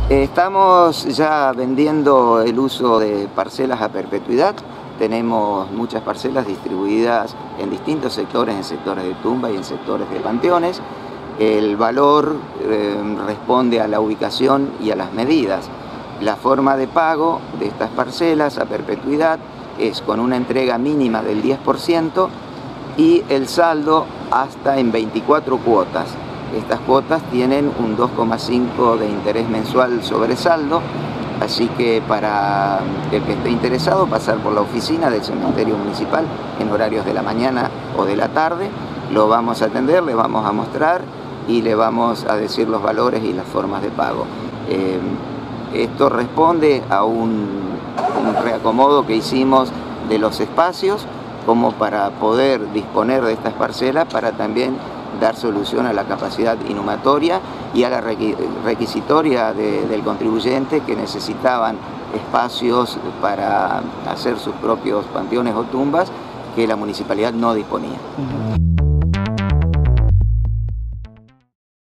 Estamos ya vendiendo el uso de parcelas a perpetuidad. Tenemos muchas parcelas distribuidas en distintos sectores, en sectores de tumba y en sectores de panteones. El valor responde a la ubicación y a las medidas. La forma de pago de estas parcelas a perpetuidad es con una entrega mínima del 10% y el saldo hasta en 24 cuotas. Estas cuotas tienen un 2,5 de interés mensual sobre saldo, así que para el que esté interesado pasar por la oficina del cementerio municipal en horarios de la mañana o de la tarde, lo vamos a atender, le vamos a mostrar y le vamos a decir los valores y las formas de pago. Esto responde a un reacomodo que hicimos de los espacios como para poder disponer de estas parcelas para también dar solución a la capacidad inhumatoria y a la requisitoria del contribuyente que necesitaban espacios para hacer sus propios panteones o tumbas que la municipalidad no disponía.